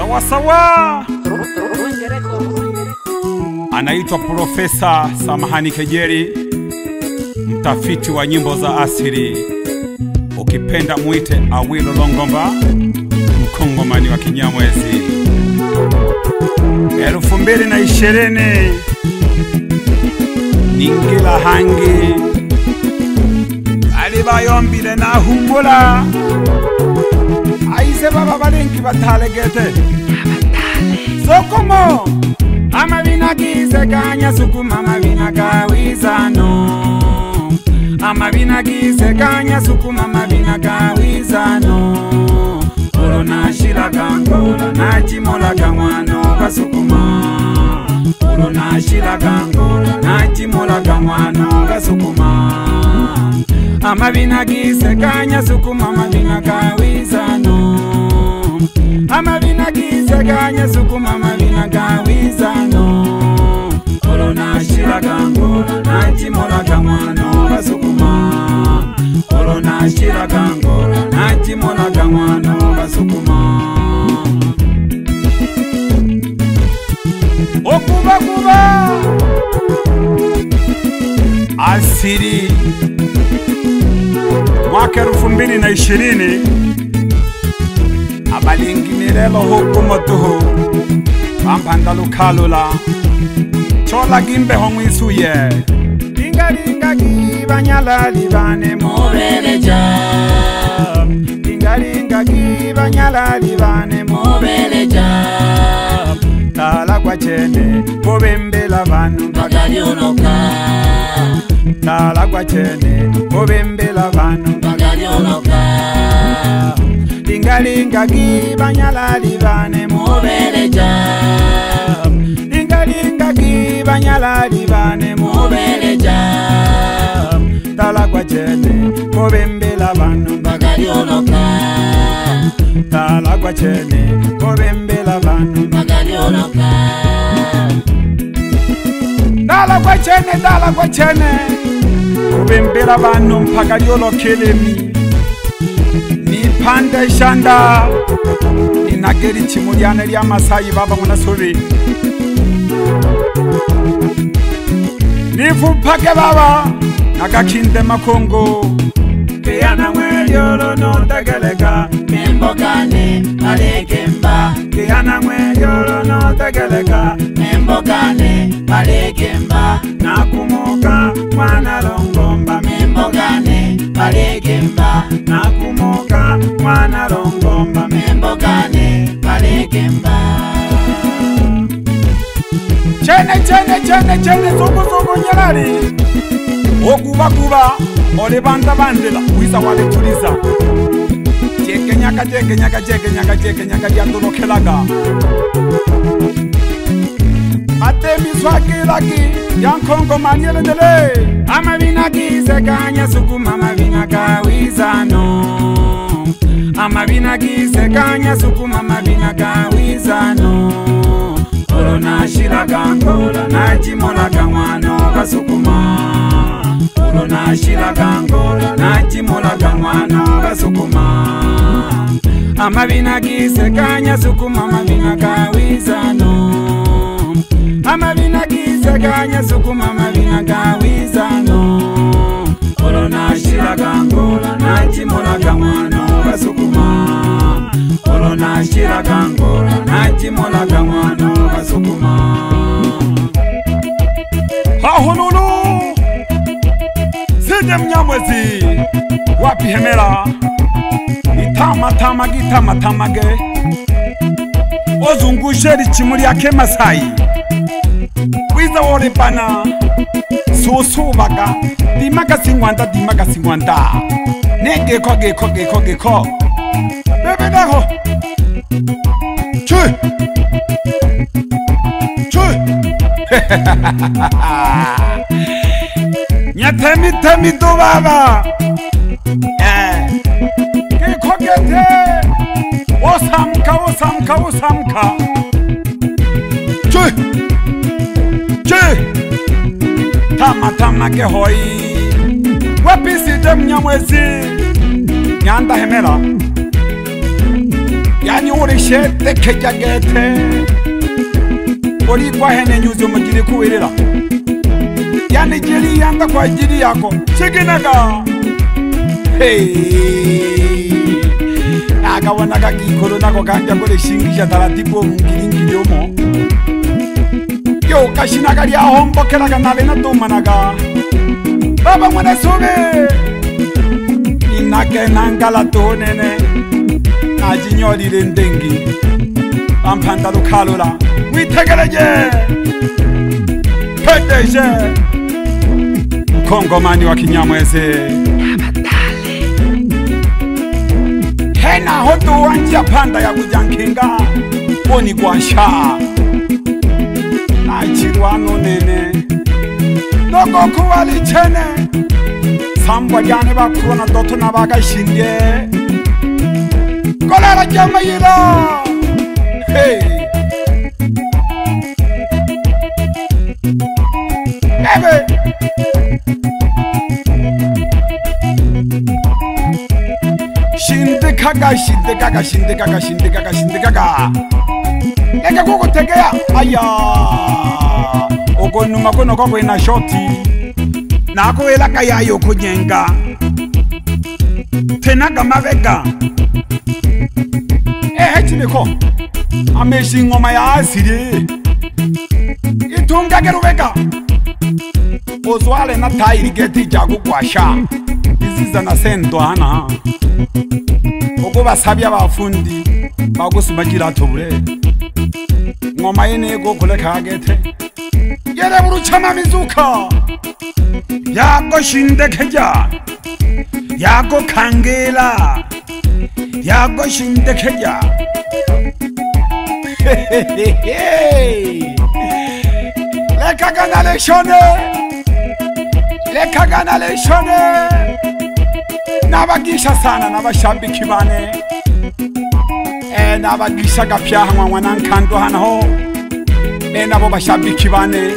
Sawa sawa. Anaitwa Profesa Samahani Kejeli, mtafiti wa nyimbo za asili. Ukipenda muite Awilo Longomba, mkongomani wa Kinyamwezi. 2020 Ningila hangi alibayombile na humbula aise baba balingi batalegete sokomo amabina gisekanya sukuma mabina kawizano amabina gisekanya sukuma mabina kawizano Corona shira kangola na chimola kamwano basukuma Corona shira kangola na chimola kamwano basukuma amabina gisekanya sukuma mabina kawizano amabina gisekanya sukuma mabina kawizano Corona shira kangola na chimola kamwano basukuma Corona shira kangola na chimola kamwano basukuma okuba kuba asiri mwaka 2020 abalingimirelo hukumotuhu bampanda lukhalula chola gimbe hongwisuye lingalinga gibanyala libane mobeleja lingalinga gibanyala libane mobeleja tala kwa chene kobembela banu bagalyonoka tala kwa chene kobembela banu bagalyonoka lingalinga gibanyala libane mobeleja lingalinga gibanyala libane mobeleja tala kwa chene kobembela banu bagalyonoka tala kwa chene kobembela banu bagalyonoka tala kwa chene kobembela banu mpagalyolokelemi nipande shanda ninageri chimulyane lya masayi baba munasobe nifupake baba nakakinde makongo kiyana mweyolo notegeleka mimbokane alekemba kiyana mweyolo notegeleka mimbokane alekemba nakumuka mwana Longomba mimbokane alekemba nakumuka mwana Longomba mimbokane alekemba chene zugu nyarari okuba ole banda bandela wiza wale tuliza cheke nyaka yandolokelaga atemi swakilaki yankongo maniele dele amabina gisekanya sukuma mabina kawizano amabina gisekanya sukuma mabina kawizano Corona shira kangola na chimola kamwano basukuma Corona shira kangola na chimola kamwano basukuma amabina gisekanya sukuma mabina kawizano amabina gisekanya sukuma mabina kawizano Corona shira kangola na chimola kamwano basukuma Corona shira kangola na chimola kamwano basukuma hahululu sinde Mnyamwezi wapi hemela itama ozungusheri chimuli yake Masai wiza worepana sosobaka dimaka singwanda negeko bebedaho chui nyatemi do baba gekogete osamka chui tama ke hoi wapi sinde Mnyamwezi nyanda hemela yani urishete kejagete uri kwa hene nyuzi umugiri kuwirira yani jiri yanda kwa jiri yako shiginaga nakabona kagikolo nako kanja kole shingisha taratibu mungiri yomo yo kashinaga lyahombokeraga nale natumanaga baba mwana sobe inake nangala tonene najinyolile ndengi ampanda lukalola mwitegeleje pedeje Kongomani wa Kinyamwezi hena hoto wanjia panda ya kujankinga oni kwa shaa na chirwano nene noko kuwali chene sambwa jane bakuna doto na baga shindye kolala jama yila hey ebe shindikaga eke kukutegea aya okonuma kono kokwena shoti nakuwelaka yayo kunyenga tenaga mavega chileko ameshi ngoma ya asiri itunga geruvega ozwale na tairi geti jagu kwasha iziza na sento hana oko basabya abafundi bagusimagira tobure ngoma yene go kuleka gete yere buruchama mizuka yako shindekeja yako kangela yako shindekeja lekagana leshone nabagisha sana nabashabiki bane nabagisha gapyaha mwana nkando hanaho nabo bashabiki bane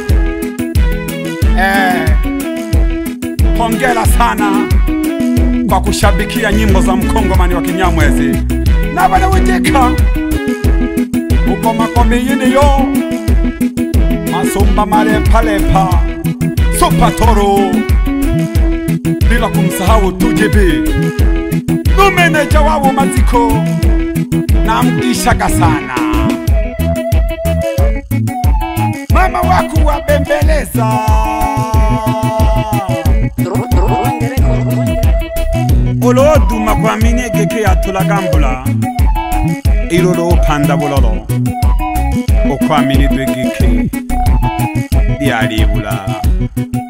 hongera sana kwa kushabikia nyimbo za Mkongomani wa Kinyamwezi na bana weteka uko makombe yene yo masomba malepalepa sopatoro bila kumsahau tujebe numeneja wao maziko na mkishaga sana mama wako wabembeleza oloduma kwa minegeke atulagambula ilolo panda bololo okwamini dwegeke dialibula